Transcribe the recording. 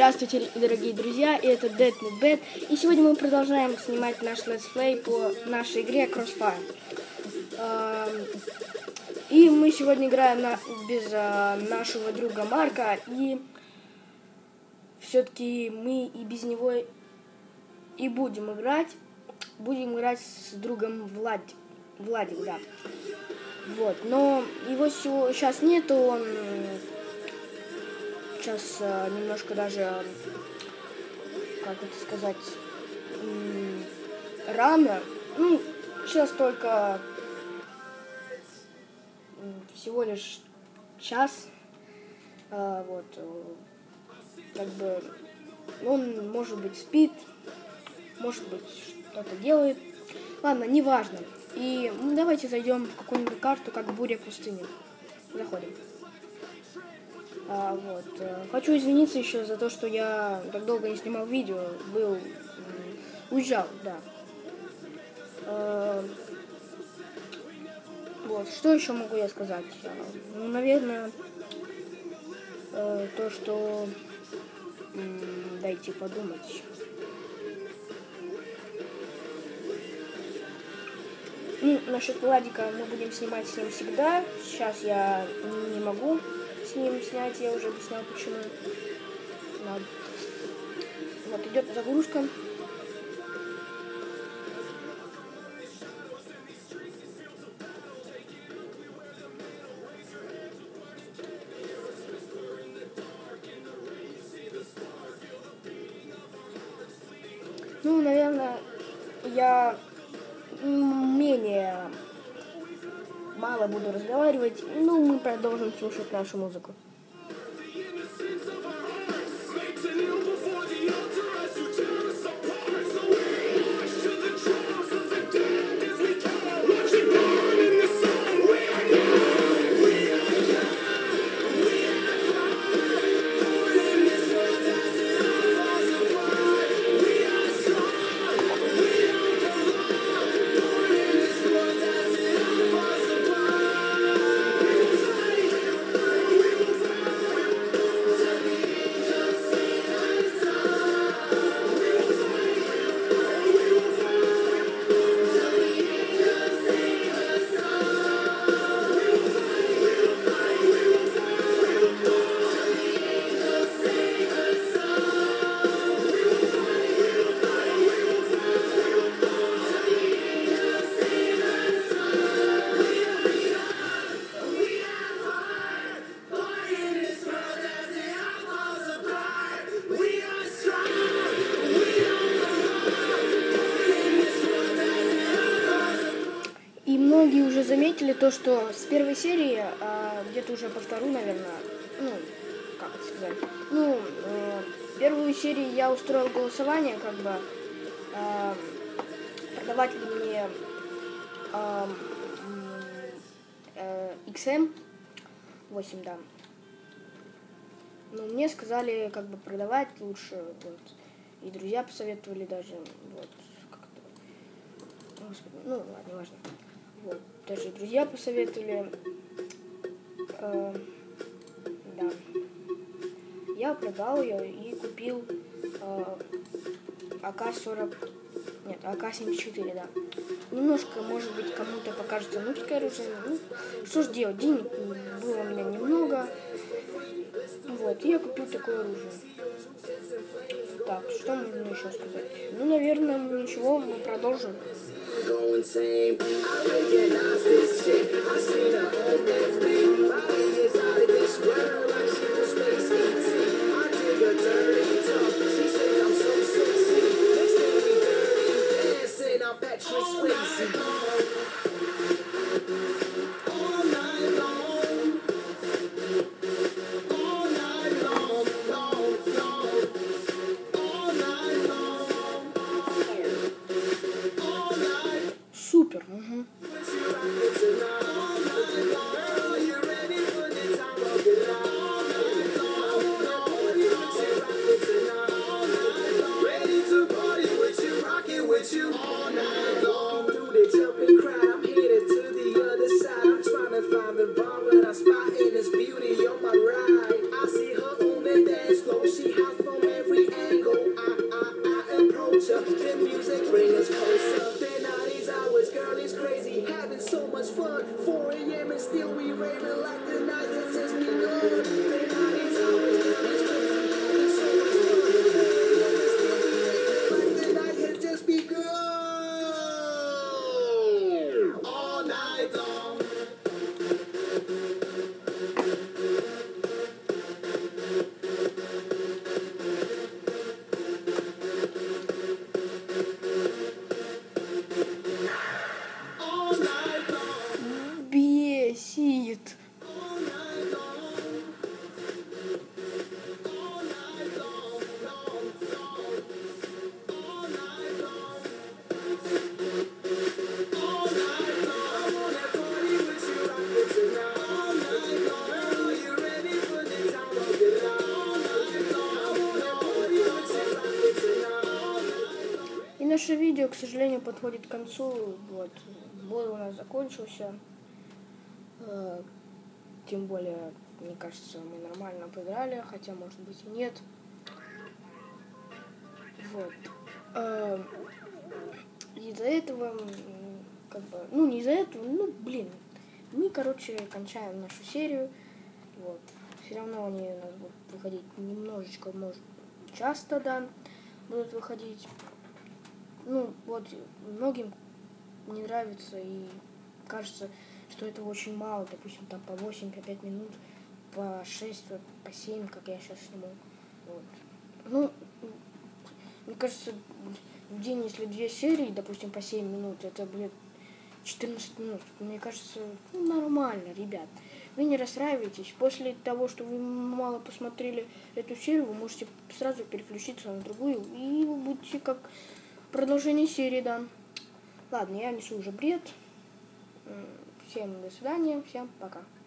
Здравствуйте, дорогие друзья, и это Dead Not Bad. И сегодня мы продолжаем снимать наш летсплей по нашей игре Crossfire. И мы сегодня играем без нашего друга Марка, и все-таки мы и без него и будем играть. Будем играть с другом Владик, да. Вот, но его сейчас нету, он сейчас немножко даже, как это сказать, рано. Ну, сейчас только всего лишь час. Вот, как бы он, может быть, спит, может быть, что-то делает. Ладно, неважно. И давайте зайдем в какую-нибудь карту, как Буря пустыни. Заходим. Вот. Хочу извиниться еще за то, что я так долго не снимал видео. Уезжал, да. Вот. Что еще могу я сказать? Ну, наверное, то, что... Дайте подумать. Ну, насчет Владика мы будем снимать с ним всегда. Сейчас я не могу с ним снять, я уже объяснял почему. Вот идет загрузка. Ну, наверное, я менее мало буду разговаривать, но мы продолжим слушать нашу музыку. И многие уже заметили то, что с первой серии, где-то уже по вторую, наверное, ну, как это сказать, ну, первую серию я устроил голосование, как бы, продавать ли мне XM8, да. Ну, мне сказали, как бы, продавать лучше, вот, и друзья посоветовали даже, вот, как-то, господи, ну, ладно, не важно. Вот, даже друзья посоветовали. Да. Я продал ее и купил АК-40. Нет, АК-74, да. Немножко, может быть, кому-то покажется нубское оружие. Ну, что ж делать, денег было у меня немного. Вот, и я купил такое оружие. Так, что можно еще сказать? Ну, наверное, ничего, мы продолжим. Go insane. I recognize this shit. I seen her on Netflix. Body is out of this world, like she was space ET. I dig her dirty talk. She says I'm so sexy. Next thing we dirty dancing, I'm Patrick Swayze. All night long. All night long, long, long. All night long. Супер. Угу. Spot in this beauty on my ride. I see her on the dance floor. She hot for me. наше видео, к сожалению, подходит к концу. Вот. Бой у нас закончился. Тем более, мне кажется, мы нормально поиграли, хотя, может быть, и нет. Вот. Из-за этого, как бы, ну, не из-за этого, ну, блин. Мы, короче, кончаем нашу серию. Вот. Все равно они у нас будут выходить немножечко, может, часто, да, будут выходить. Ну, вот, многим не нравится и кажется, что этого очень мало. Допустим, там по 8, по 5 минут, по 6, по 7, как я сейчас сниму. Вот. Ну, мне кажется, в день, если 2 серии, допустим, по 7 минут, это будет 14 минут. Мне кажется, ну, нормально, ребят. Вы не расстраивайтесь. После того, что вы мало посмотрели эту серию, вы можете сразу переключиться на другую, и вы будете как продолжение серии, да. Ладно, я несу уже бред. Всем до свидания, всем пока.